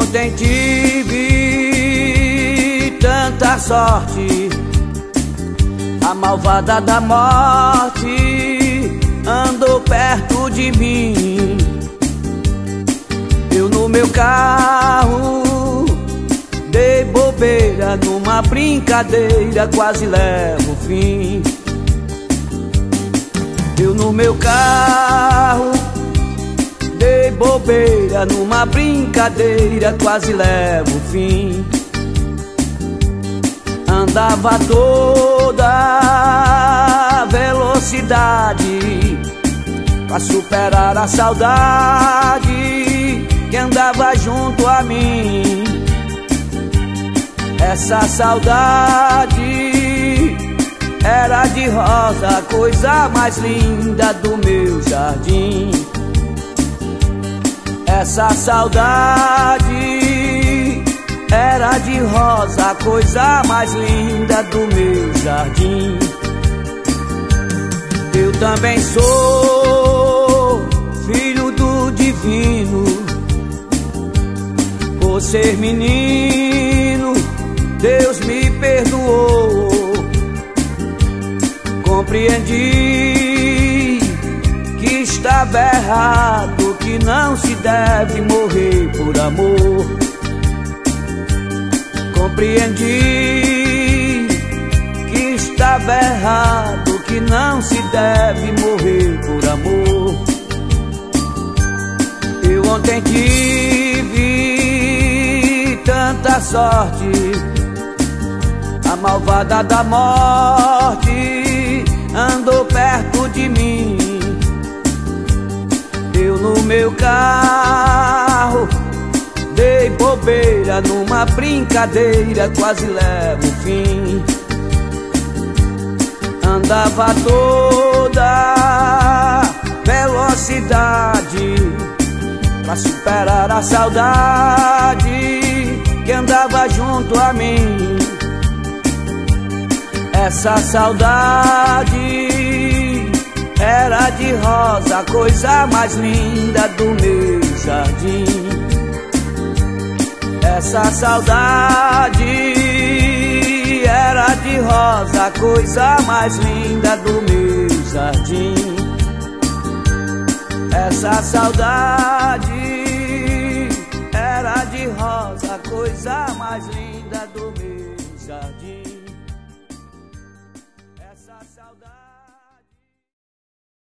ontem tive tanta sorte, a malvada da morte andou perto de mim. Eu no meu carro dei bobeira, numa brincadeira quase levo o fim. Eu no meu carro dei bobeira, numa brincadeira quase levo o fim. Andava a toda velocidade pra superar a saudade que andava junto a mim. Essa saudade era de rosa, a coisa mais linda do meu jardim. Essa saudade era de rosa, a coisa mais linda do meu jardim. Eu também sou filho do divino, por ser menino Deus me perdoou. Compreendi que estava errado, que não se deve morrer por amor. Compreendi que estava errado, que não se deve morrer por amor. Eu ontem tive tanta sorte, a malvada da morte andou perto de mim. Eu no meu carro dei bobeira, numa brincadeira quase levo o fim. Andava a toda velocidade pra superar a saudade que andava junto a mim. Essa saudade era de rosa, a coisa mais linda do meu jardim. Essa saudade era de rosa, a coisa mais linda do meu jardim. Essa saudade era de rosa, a coisa mais linda do meu jardim.